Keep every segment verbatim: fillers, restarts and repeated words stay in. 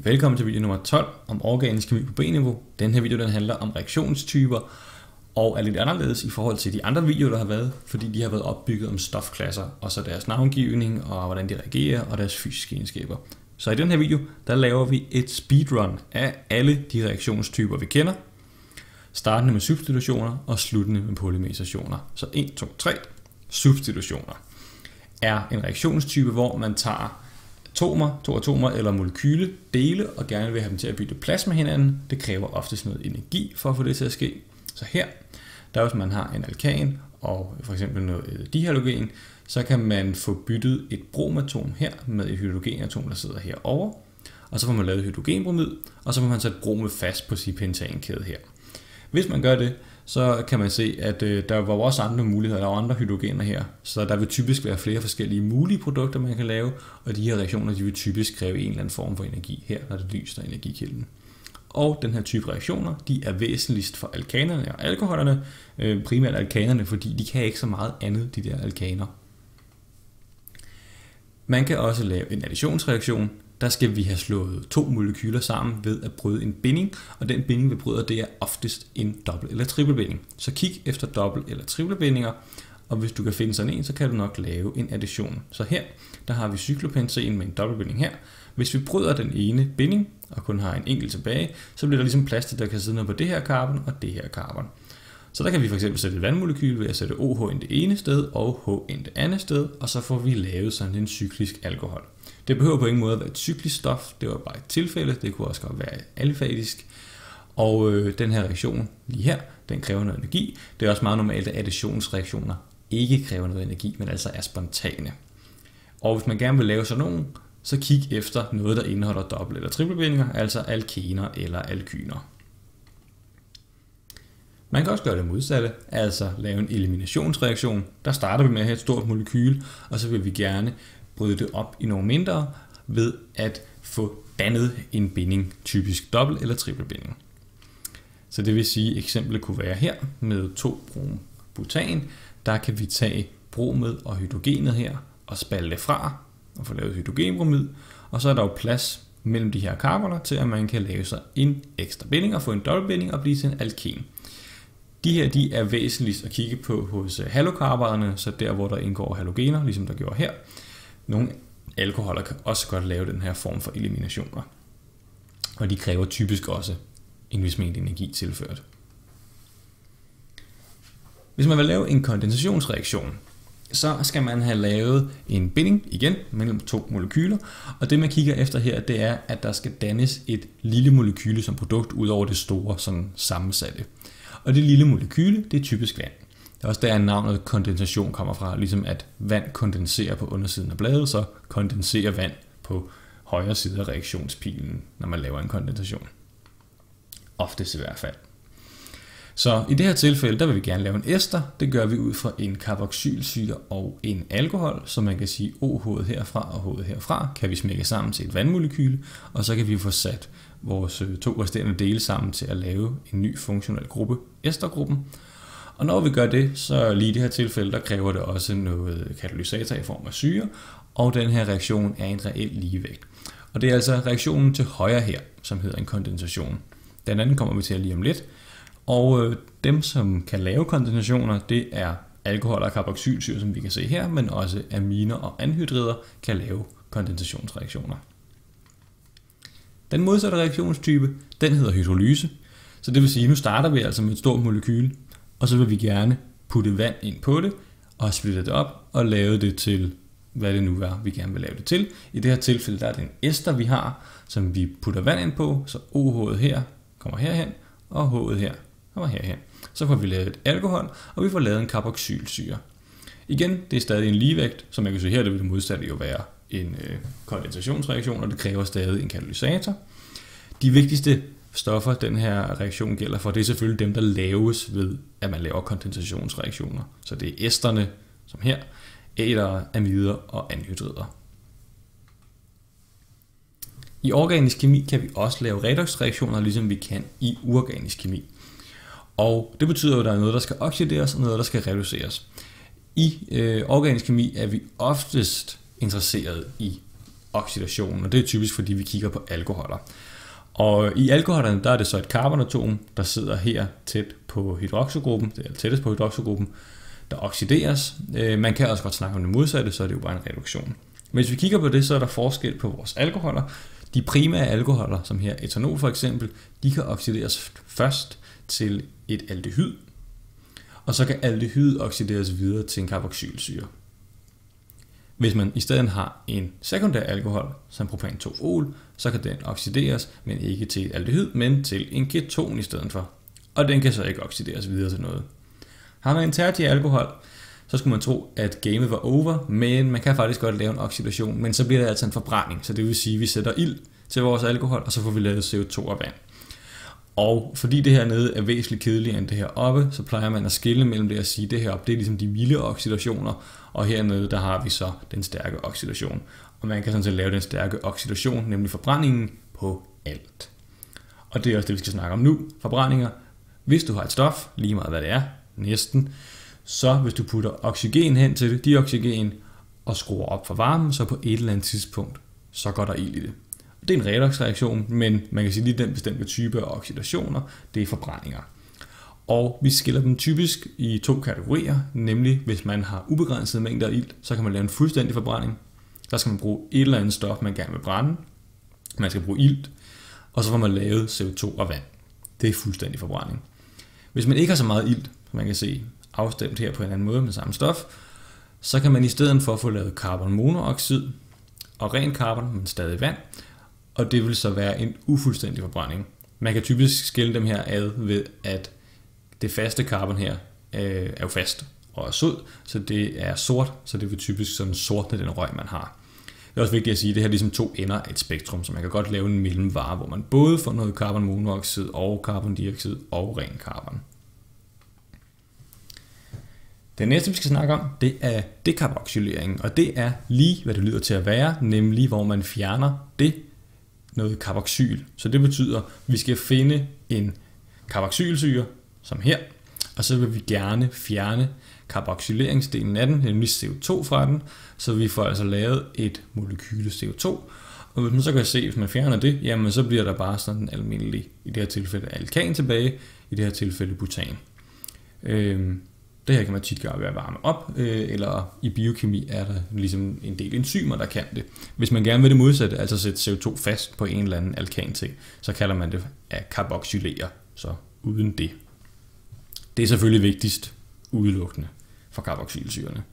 Velkommen til video nummer tolv om organisk kemi på B-niveau. Den her video den handler om reaktionstyper og er lidt anderledes i forhold til de andre videoer, der har været, fordi de har været opbygget om stofklasser og så deres navngivning og hvordan de reagerer og deres fysiske egenskaber. Så i den her video, der laver vi et speedrun af alle de reaktionstyper, vi kender, startende med substitutioner og sluttende med polymerisationer. Så en, to, tre. Substitutioner er en reaktionstype, hvor man tager atomer, to atomer eller molekyle, dele og gerne vil have dem til at bytte plads med hinanden. Det kræver oftest noget energi for at få det til at ske. Så her, der hvis man har en alkan og for eksempel noget dihalogen, så kan man få byttet et bromatom her med et hydrogenatom, der sidder herovre. Og så får man lavet hydrogenbromid, og så får man sat bromet fast på sin pentankæde her. Hvis man gør det, så kan man se, at øh, der var også andre muligheder, der var andre hydrogener her. Så der vil typisk være flere forskellige mulige produkter, man kan lave, og de her reaktioner de vil typisk kræve en eller anden form for energi her, når det lyser energikilden. Og den her type reaktioner, de er væsentligst for alkanerne og alkoholerne, øh, primært alkanerne, fordi de kan ikke så meget andet, de der alkaner. Man kan også lave en additionsreaktion. Der skal vi have slået to molekyler sammen ved at bryde en binding, og den binding, vi bryder, det er oftest en dobbelt- eller trippelbinding. Så kig efter dobbelt- eller trippelbindinger, og hvis du kan finde sådan en, så kan du nok lave en addition. Så her, der har vi cyklopentaen med en dobbeltbinding her. Hvis vi bryder den ene binding, og kun har en enkelt tilbage, så bliver der ligesom plads til, der kan sidde noget på det her carbon og det her carbon. Så der kan vi for eksempel sætte et vandmolekyl ved at sætte OH ind det ene sted og H ind det andet sted, og så får vi lavet sådan en cyklisk alkohol. Det behøver på ingen måde at være et cyklisk stof, det var bare et tilfælde, det kunne også godt være alfatisk. Og øh, den her reaktion lige her, den kræver noget energi. Det er også meget normalt, at additionsreaktioner ikke kræver noget energi, men altså er spontane. Og hvis man gerne vil lave sådan nogen, så kig efter noget, der indeholder dobbelt- eller trippelbindinger, altså alkener eller alkyner. Man kan også gøre det modsatte, altså lave en eliminationsreaktion. Der starter vi med at have et stort molekyl, og så vil vi gerne bryde det op i nogle mindre ved at få dannet en binding, typisk dobbelt- eller trippelbinding. Så det vil sige, at eksemplet kunne være her med to brombutan. Der kan vi tage bromet og hydrogenet her og spalte det fra og få lavet hydrogenbromid, og så er der jo plads mellem de her carboner til, at man kan lave sig en ekstra binding og få en dobbeltbinding og blive til en alken. De her de er væsentligst at kigge på hos halokarbonerne, så der hvor der indgår halogener, ligesom der gjorde her. Nogle alkoholer kan også godt lave den her form for eliminationer, og de kræver typisk også en vis mængde energi tilført. Hvis man vil lave en kondensationsreaktion, så skal man have lavet en binding igen mellem to molekyler, og det man kigger efter her, det er, at der skal dannes et lille molekyle som produkt ud over det store sådan sammensatte. Og det lille molekyle, det er typisk vand. Det er også der, navnet kondensation kommer fra, ligesom at vand kondenserer på undersiden af bladet, så kondenserer vand på højre side af reaktionspilen, når man laver en kondensation. Oftest i hvert fald. Så i det her tilfælde, der vil vi gerne lave en ester. Det gør vi ud fra en carboxylsyre og en alkohol, så man kan sige OH herfra og H herfra, kan vi smække sammen til et vandmolekyle, og så kan vi få sat vores to resterende dele sammen til at lave en ny funktionel gruppe, estergruppen. Og når vi gør det, så lige i det her tilfælde, der kræver det også noget katalysator i form af syre, og den her reaktion er en reel ligevægt. Og det er altså reaktionen til højre her, som hedder en kondensation. Den anden kommer vi til lige om lidt. Og dem, som kan lave kondensationer, det er alkohol og carboxylsyre, som vi kan se her, men også aminer og anhydrider kan lave kondensationsreaktioner. Den modsatte reaktionstype, den hedder hydrolyse. Så det vil sige, at nu starter vi altså med et stort molekyle, og så vil vi gerne putte vand ind på det, og splitte det op, og lave det til, hvad det nu er, vi gerne vil lave det til. I det her tilfælde, der er det en ester, vi har, som vi putter vand ind på, så OH'et her kommer herhen, og H'et her kommer herhen. Så får vi lavet et alkohol, og vi får lavet en carboxylsyre. Igen, det er stadig en ligevægt, som jeg kan se her, det vil det modsatte jo være en øh, kondensationsreaktion, og det kræver stadig en katalysator. De vigtigste stoffer, den her reaktion gælder for, det er selvfølgelig dem, der laves ved, at man laver kondensationsreaktioner. Så det er esterne, som her, ætere, amider og anhydrider. I organisk kemi kan vi også lave redoxreaktioner, ligesom vi kan i uorganisk kemi. Og det betyder jo, at der er noget, der skal oxideres og noget, der skal reduceres. I øh, organisk kemi er vi oftest interesseret i oxidation, og det er typisk, fordi vi kigger på alkoholer. Og i alkoholerne, der er det så et carbonatom, der sidder her tæt på hydroxygruppen, det er tættest på hydroxygruppen, der oxideres. Man kan også godt snakke om det modsatte, så er det jo bare en reduktion. Men hvis vi kigger på det, så er der forskel på vores alkoholer. De primære alkoholer, som her etanol for eksempel, de kan oxideres først til et aldehyd, og så kan aldehyd oxideres videre til en carboxylsyre. Hvis man i stedet har en sekundær alkohol, som propan-to-ol, så kan den oxideres, men ikke til et aldehyd, men til en keton i stedet for. Og den kan så ikke oxideres videre til noget. Har man en tertiær alkohol, så skulle man tro, at gamet var over, men man kan faktisk godt lave en oxidation, men så bliver det altså en forbrænding, så det vil sige, at vi sætter ild til vores alkohol, og så får vi lavet C O to og vand. Og fordi det her nede er væsentligt kedeligere end det her oppe, så plejer man at skille mellem det at sige, at det her oppe, det er ligesom de milde oxidationer, og hernede, der har vi så den stærke oxidation. Og man kan sådan set lave den stærke oxidation, nemlig forbrændingen på alt. Og det er også det, vi skal snakke om nu. Forbrændinger. Hvis du har et stof, lige meget hvad det er, næsten, så hvis du putter oxygen hen til det, dioxygen, og skruer op for varmen, så på et eller andet tidspunkt, så går der ild i det. Det er en redoxreaktion, men man kan sige, at den bestemte type af oxidationer, det er forbrændinger. Og vi skiller dem typisk i to kategorier, nemlig hvis man har ubegrænset mængder af ilt, så kan man lave en fuldstændig forbrænding. Der skal man bruge et eller andet stof, man gerne vil brænde. Man skal bruge ilt, og så får man lavet C O to og vand. Det er fuldstændig forbrænding. Hvis man ikke har så meget ilt, som man kan se afstemt her på en anden måde med samme stof, så kan man i stedet for få lavet carbonmonoxid og ren carbon, men stadig vand, og det vil så være en ufuldstændig forbrænding. Man kan typisk skille dem her ad ved, at det faste carbon her øh, er jo fast og er sød, så det er sort, så det vil typisk sådan sortne den røg, man har. Det er også vigtigt at sige, at det her er ligesom to ender af et spektrum, så man kan godt lave en mellemvare, hvor man både får noget carbonmonoxid og carbondioxid og ren carbon. Det næste, vi skal snakke om, det er decarboxylering, og det er lige, hvad det lyder til at være, nemlig hvor man fjerner det, noget carboxyl. Så det betyder, at vi skal finde en carboxylsyre, som her, og så vil vi gerne fjerne carboxyleringsdelen af den, nemlig C O to fra den, så vi får altså lavet et molekyle C O to. Og hvis man så kan se, hvis man fjerner det, jamen så bliver der bare sådan en almindelig, i det her tilfælde alkan tilbage, i det her tilfælde butan. Øhm, Det her kan man tit gøre ved at varme op, øh, eller i biokemi er der ligesom en del enzymer, der kan det. Hvis man gerne vil det modsatte, altså sætte C O to fast på en eller anden alkanting, så kalder man det at carboxylere, så uden det. Det er selvfølgelig vigtigst udelukkende for carboxylsyrene.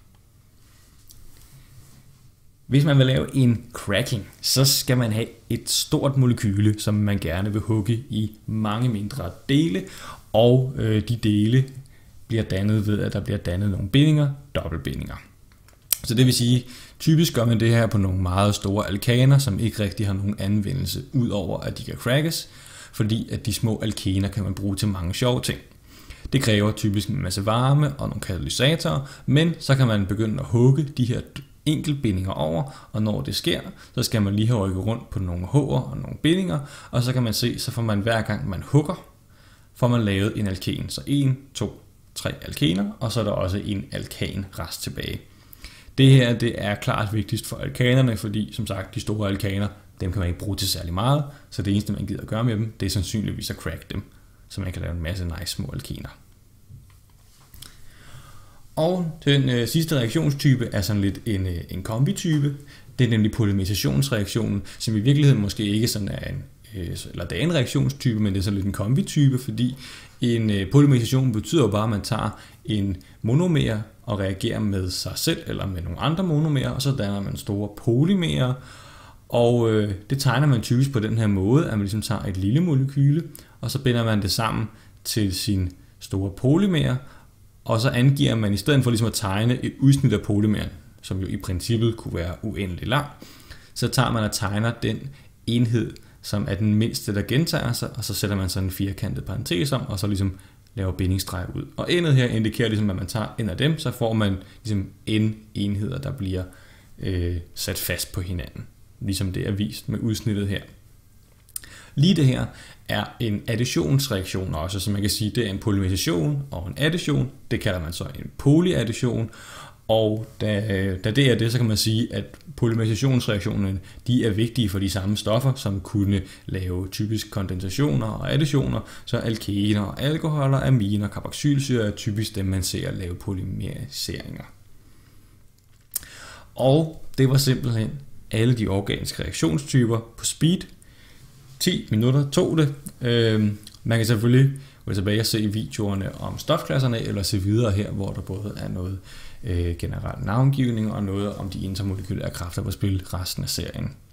Hvis man vil lave en cracking, så skal man have et stort molekyle, som man gerne vil hugge i mange mindre dele, og øh, de dele bliver dannet ved, at der bliver dannet nogle bindinger, dobbeltbindinger. Så det vil sige, typisk gør man det her på nogle meget store alkaner, som ikke rigtig har nogen anvendelse, udover at de kan crackes, fordi at de små alkaner kan man bruge til mange sjove ting. Det kræver typisk en masse varme og nogle katalysatorer, men så kan man begynde at hugge de her enkeltbindinger over, og når det sker, så skal man lige have rykket rundt på nogle H'er og nogle bindinger, og så kan man se, så får man hver gang man hugger, får man lavet en alken. Så en, to, tre alkaner, og så er der også en alkanrest tilbage. Det her det er klart vigtigst for alkanerne, fordi som sagt, de store alkaner, dem kan man ikke bruge til særlig meget, så det eneste man gider at gøre med dem, det er sandsynligvis at crack dem, så man kan lave en masse nice små alkaner. Og den øh, sidste reaktionstype er sådan lidt en, øh, en kombitype. Det er nemlig polymerisationsreaktionen, som i virkeligheden måske ikke sådan er en, øh, eller det er en reaktionstype, men det er sådan lidt en kombitype, fordi en øh, polymerisation betyder jo bare, at man tager en monomer og reagerer med sig selv eller med nogle andre monomerer, og så danner man store polymerer. Og øh, det tegner man typisk på den her måde, at man ligesom tager et lille molekyle, og så binder man det sammen til sin store polymer, og så angiver man i stedet for ligesom at tegne et udsnit af polymeren, som jo i princippet kunne være uendelig lang, så tager man og tegner den enhed, som er den mindste, der gentager sig, og så sætter man sådan en firkantet parentes om, og så ligesom laver bindingsstreg ud. Og endet her indikerer ligesom, at man tager en af dem, så får man ligesom n enheder, der bliver øh, sat fast på hinanden, ligesom det er vist med udsnittet her. Lige det her er en additionsreaktion også, så man kan sige, det er en polymerisation og en addition. Det kalder man så en polyaddition, Og da, da det er det, så kan man sige, at polymerisationsreaktionerne, de er vigtige for de samme stoffer, som kunne lave typisk kondensationer og additioner, så alkener, alkoholer, aminer, carboxylsyre er typisk dem, man ser lave polymeriseringer. Og det var simpelthen alle de organiske reaktionstyper på speed. ti minutter tog det. Man kan selvfølgelig gå tilbage og se videoerne om stofklasserne, eller se videre her, hvor der både er noget generel navngivning og noget om de intermolekylære kræfter på spil resten af serien.